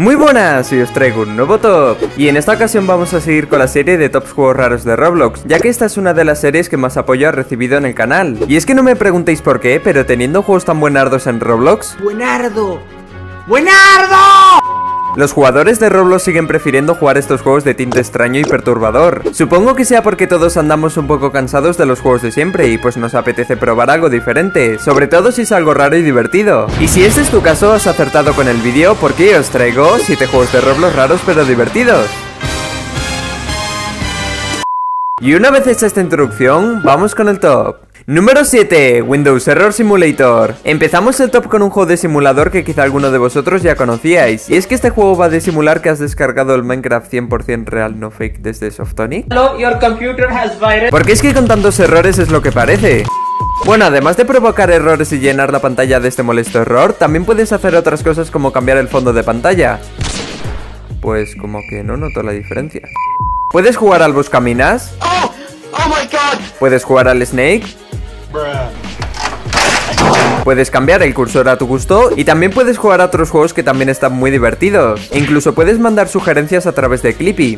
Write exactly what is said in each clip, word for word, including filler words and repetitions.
Muy buenas, y os traigo un nuevo top. Y en esta ocasión vamos a seguir con la serie de tops juegos raros de Roblox, ya que esta es una de las series que más apoyo ha recibido en el canal. Y es que no me preguntéis por qué, pero teniendo juegos tan buenardos en Roblox... ¡Buenardo! ¡Buenardo! Los jugadores de Roblox siguen prefiriendo jugar estos juegos de tinte extraño y perturbador. Supongo que sea porque todos andamos un poco cansados de los juegos de siempre y pues nos apetece probar algo diferente, sobre todo si es algo raro y divertido. Y si este es tu caso, has acertado con el vídeo porque os traigo siete juegos de Roblox raros pero divertidos. Y una vez hecha esta introducción, vamos con el top. Número siete. Windows Error Simulator. Empezamos el top con un juego de simulador que quizá alguno de vosotros ya conocíais. Y es que este juego va a simular que has descargado el Minecraft cien por cien real no fake desde Softonic. Hello, your computer has virus. Porque es que con tantos errores es lo que parece. Bueno, además de provocar errores y llenar la pantalla de este molesto error, también puedes hacer otras cosas como cambiar el fondo de pantalla. Pues como que no noto la diferencia. ¿Puedes jugar al Buscaminas? Oh, oh my god. ¿Puedes jugar al Snake? Puedes cambiar el cursor a tu gusto y también puedes jugar a otros juegos que también están muy divertidos. E incluso puedes mandar sugerencias a través de Clippy.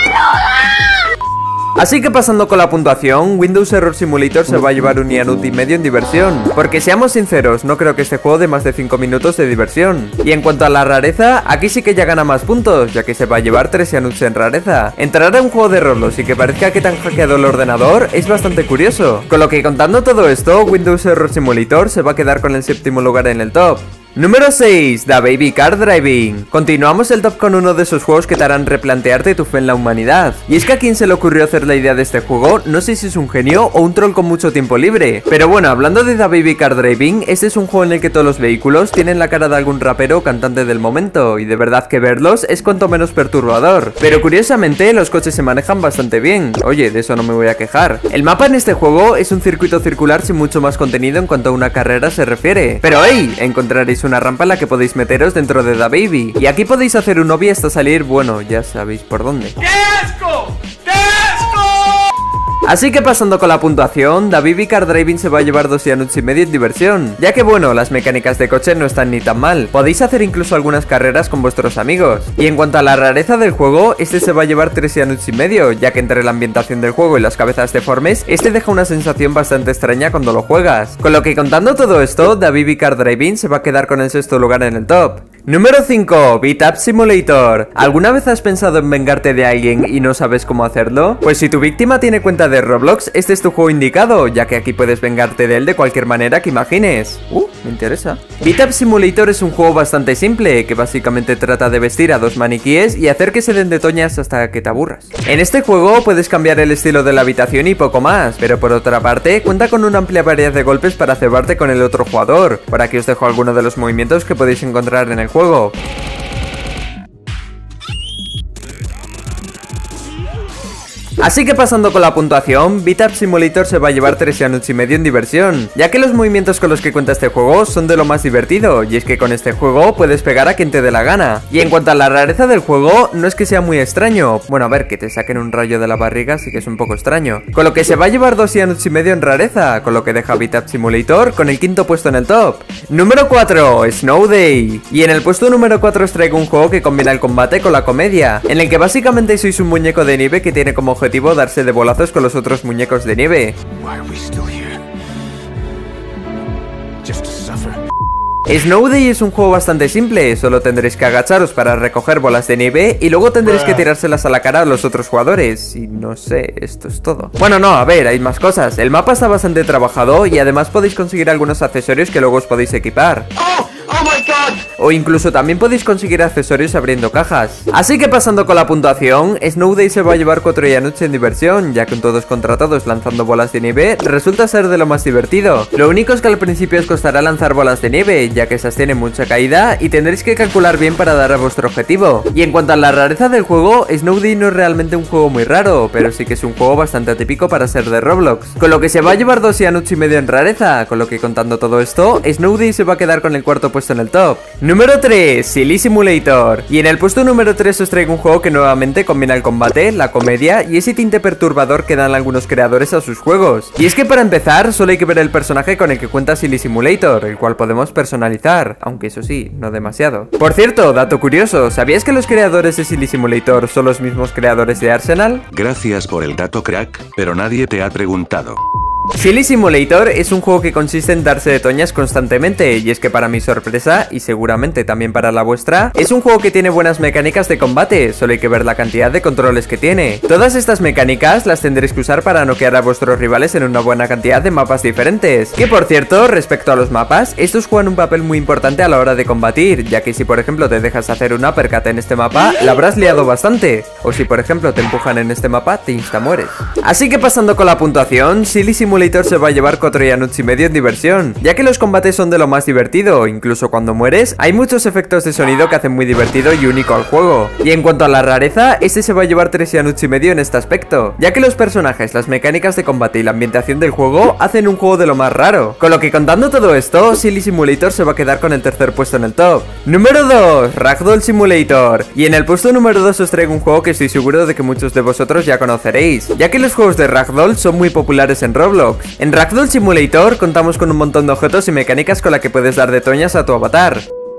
Así que pasando con la puntuación, Windows Error Simulator se va a llevar un Ianut y medio en diversión. Porque seamos sinceros, no creo que este juego dé más de cinco minutos de diversión. Y en cuanto a la rareza, aquí sí que ya gana más puntos, ya que se va a llevar tres Ianuts en rareza. Entrar a un juego de Roblox y que parezca que te han hackeado el ordenador es bastante curioso. Con lo que contando todo esto, Windows Error Simulator se va a quedar con el séptimo lugar en el top. Número seis. The Baby Car Driving. Continuamos el top con uno de esos juegos que te harán replantearte tu fe en la humanidad. Y es que a quien se le ocurrió hacer la idea de este juego, no sé si es un genio o un troll con mucho tiempo libre. Pero bueno, hablando de The Baby Car Driving, este es un juego en el que todos los vehículos tienen la cara de algún rapero o cantante del momento. Y de verdad que verlos es cuanto menos perturbador. Pero curiosamente, los coches se manejan bastante bien. Oye, de eso no me voy a quejar. El mapa en este juego es un circuito circular sin mucho más contenido en cuanto a una carrera se refiere. Pero hey, encontraréis una rampa en la que podéis meteros dentro de The Baby. Y aquí podéis hacer un obvio hasta salir, bueno, ya sabéis por dónde. ¡Qué asco! ¡Qué asco! Así que pasando con la puntuación, The Baby Car Driving se va a llevar dos Ianuts y medio en diversión, ya que bueno, las mecánicas de coche no están ni tan mal, podéis hacer incluso algunas carreras con vuestros amigos. Y en cuanto a la rareza del juego, este se va a llevar tres Ianuts y medio, ya que entre la ambientación del juego y las cabezas deformes, este deja una sensación bastante extraña cuando lo juegas. Con lo que contando todo esto, The Baby Car Driving se va a quedar con el sexto lugar en el top. Número cinco. Beat Up Simulator. ¿Alguna vez has pensado en vengarte de alguien y no sabes cómo hacerlo? Pues si tu víctima tiene cuenta de Roblox, este es tu juego indicado, ya que aquí puedes vengarte de él de cualquier manera que imagines. Uh, me interesa. Beat Up Simulator es un juego bastante simple, que básicamente trata de vestir a dos maniquíes y hacer que se den de toñas hasta que te aburras. En este juego puedes cambiar el estilo de la habitación y poco más, pero por otra parte, cuenta con una amplia variedad de golpes para cebarte con el otro jugador. Por aquí os dejo algunos de los movimientos que podéis encontrar en el juego. Así que pasando con la puntuación, Beat Up Simulator se va a llevar tres Ianuts y medio en diversión, ya que los movimientos con los que cuenta este juego son de lo más divertido, y es que con este juego puedes pegar a quien te dé la gana. Y en cuanto a la rareza del juego, no es que sea muy extraño, bueno a ver, que te saquen un rayo de la barriga sí que es un poco extraño, con lo que se va a llevar dos Ianuts y medio en rareza, con lo que deja Beat Up Simulator con el quinto puesto en el top. Número cuatro. Snow Day. Y en el puesto número cuatro os traigo un juego que combina el combate con la comedia, en el que básicamente sois un muñeco de nieve que tiene como objetivo darse de bolazos con los otros muñecos de nieve. Snow Day es un juego bastante simple, solo tendréis que agacharos para recoger bolas de nieve y luego tendréis que tirárselas a la cara a los otros jugadores. Y no sé, esto es todo. Bueno, no, a ver, hay más cosas. El mapa está bastante trabajado y además podéis conseguir algunos accesorios que luego os podéis equipar. Oh, oh my god. O incluso también podéis conseguir accesorios abriendo cajas. Así que pasando con la puntuación, Snow Day se va a llevar cuatro Ianuts en diversión, ya que con todos contra todos lanzando bolas de nieve resulta ser de lo más divertido. Lo único es que al principio os costará lanzar bolas de nieve, ya que esas tienen mucha caída y tendréis que calcular bien para dar a vuestro objetivo. Y en cuanto a la rareza del juego, Snow Day no es realmente un juego muy raro, pero sí que es un juego bastante atípico para ser de Roblox, con lo que se va a llevar dos Ianuts y medio en rareza, con lo que contando todo esto, Snow Day se va a quedar con el cuarto puesto en el top. Número tres, Silly Simulator. Y en el puesto número tres os traigo un juego que nuevamente combina el combate, la comedia y ese tinte perturbador que dan algunos creadores a sus juegos. Y es que para empezar, solo hay que ver el personaje con el que cuenta Silly Simulator, el cual podemos personalizar, aunque eso sí, no demasiado. Por cierto, dato curioso, ¿sabías que los creadores de Silly Simulator son los mismos creadores de Arsenal? Gracias por el dato, crack, pero nadie te ha preguntado. Silly Simulator es un juego que consiste en darse de toñas constantemente, y es que para mi sorpresa, y seguramente también para la vuestra, es un juego que tiene buenas mecánicas de combate, solo hay que ver la cantidad de controles que tiene. Todas estas mecánicas las tendréis que usar para noquear a vuestros rivales en una buena cantidad de mapas diferentes, que por cierto, respecto a los mapas, estos juegan un papel muy importante a la hora de combatir, ya que si por ejemplo te dejas hacer un uppercut en este mapa, la habrás liado bastante, o si por ejemplo te empujan en este mapa, te insta mueres. Así que pasando con la puntuación, Silly Simulator Simulator se va a llevar cuatro llanuts y medio en diversión, ya que los combates son de lo más divertido, incluso cuando mueres, hay muchos efectos de sonido que hacen muy divertido y único al juego. Y en cuanto a la rareza, este se va a llevar tres llanuts y medio en este aspecto, ya que los personajes, las mecánicas de combate y la ambientación del juego hacen un juego de lo más raro. Con lo que contando todo esto, Silly Simulator se va a quedar con el tercer puesto en el top. Número dos, Ragdoll Simulator. Y en el puesto número dos os traigo un juego que estoy seguro de que muchos de vosotros ya conoceréis, ya que los juegos de Ragdoll son muy populares en Roblox. En Ragdoll Simulator contamos con un montón de objetos y mecánicas con la que puedes dar de toñas a tu avatar.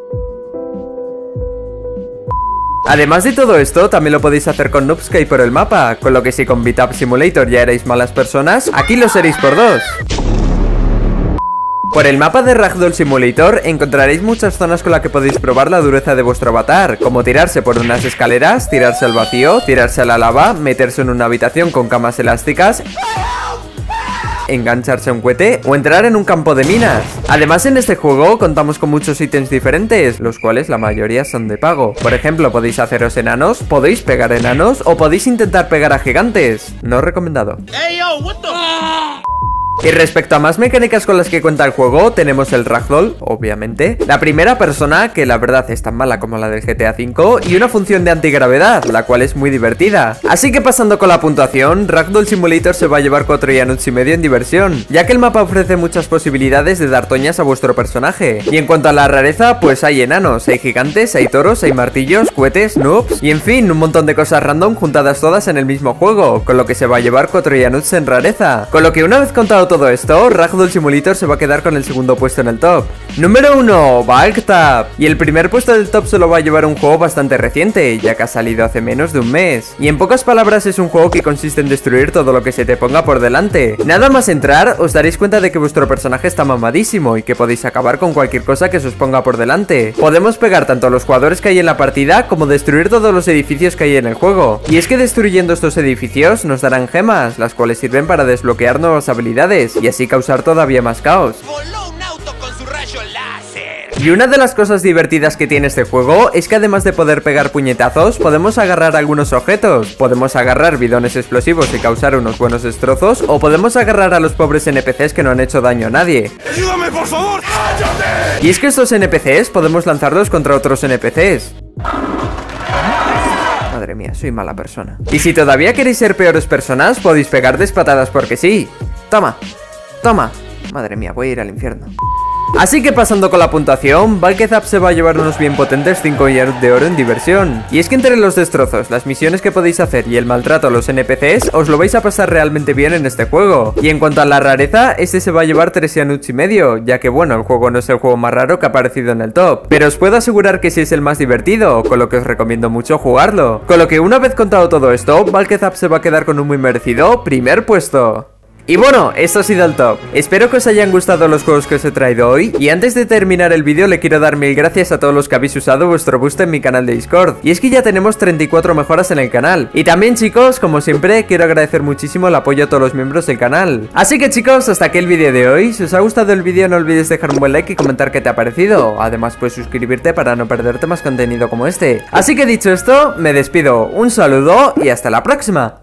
Además de todo esto, también lo podéis hacer con noobs que hay por el mapa, con lo que si con Beat Up Simulator ya erais malas personas, aquí lo seréis por dos. Por el mapa de Ragdoll Simulator encontraréis muchas zonas con las que podéis probar la dureza de vuestro avatar, como tirarse por unas escaleras, tirarse al vacío, tirarse a la lava, meterse en una habitación con camas elásticas, engancharse a un cohete o entrar en un campo de minas. Además, en este juego contamos con muchos ítems diferentes, los cuales la mayoría son de pago. Por ejemplo, podéis haceros enanos, podéis pegar enanos o podéis intentar pegar a gigantes. No recomendado. Hey, yo, what the... Y respecto a más mecánicas con las que cuenta el juego, tenemos el Ragdoll, obviamente, la primera persona, que la verdad es tan mala como la del G T A cinco, y una función de antigravedad, la cual es muy divertida. Así que pasando con la puntuación, Ragdoll Simulator se va a llevar cuatro llanuts y medio en diversión, ya que el mapa ofrece muchas posibilidades de dar toñas a vuestro personaje. Y en cuanto a la rareza, pues hay enanos, hay gigantes, hay toros, hay martillos, cohetes, noobs, y en fin, un montón de cosas random juntadas todas en el mismo juego, con lo que se va a llevar cuatro llanuts en rareza. Con lo que una vez contado todo esto, Ragdoll Simulator se va a quedar con el segundo puesto en el top. Número uno, Balktap. Y el primer puesto del top se lo va a llevar un juego bastante reciente, ya que ha salido hace menos de un mes. Y en pocas palabras es un juego que consiste en destruir todo lo que se te ponga por delante. Nada más entrar, os daréis cuenta de que vuestro personaje está mamadísimo y que podéis acabar con cualquier cosa que se os ponga por delante. Podemos pegar tanto a los jugadores que hay en la partida como destruir todos los edificios que hay en el juego. Y es que destruyendo estos edificios nos darán gemas, las cuales sirven para desbloquear nuevas habilidades y así causar todavía más caos. Voló un auto con su rayo láser. Y una de las cosas divertidas que tiene este juego es que además de poder pegar puñetazos, podemos agarrar algunos objetos. Podemos agarrar bidones explosivos y causar unos buenos destrozos, o podemos agarrar a los pobres N P Cs que no han hecho daño a nadie. ¡Ayúdame, por favor! ¡Cállate! Y es que estos N P Cs podemos lanzarlos contra otros N P Cs. Madre mía, soy mala persona. Y si todavía queréis ser peores personas, podéis pegar despatadas porque sí. Toma, toma. Madre mía, voy a ir al infierno. Así que pasando con la puntuación, Balktap se va a llevar unos bien potentes cinco llanuts de oro en diversión. Y es que entre los destrozos, las misiones que podéis hacer y el maltrato a los N P Cs, os lo vais a pasar realmente bien en este juego. Y en cuanto a la rareza, este se va a llevar tres llanuts y medio, ya que bueno, el juego no es el juego más raro que ha aparecido en el top, pero os puedo asegurar que sí es el más divertido, con lo que os recomiendo mucho jugarlo. Con lo que una vez contado todo esto, Balktap se va a quedar con un muy merecido primer puesto. Y bueno, esto ha sido el top. Espero que os hayan gustado los juegos que os he traído hoy. Y antes de terminar el vídeo le quiero dar mil gracias a todos los que habéis usado vuestro boost en mi canal de Discord. Y es que ya tenemos treinta y cuatro mejoras en el canal. Y también, chicos, como siempre, quiero agradecer muchísimo el apoyo a todos los miembros del canal. Así que, chicos, hasta aquí el vídeo de hoy. Si os ha gustado el vídeo no olvides dejar un buen like y comentar qué te ha parecido. Además, puedes suscribirte para no perderte más contenido como este. Así que dicho esto, me despido. Un saludo y hasta la próxima.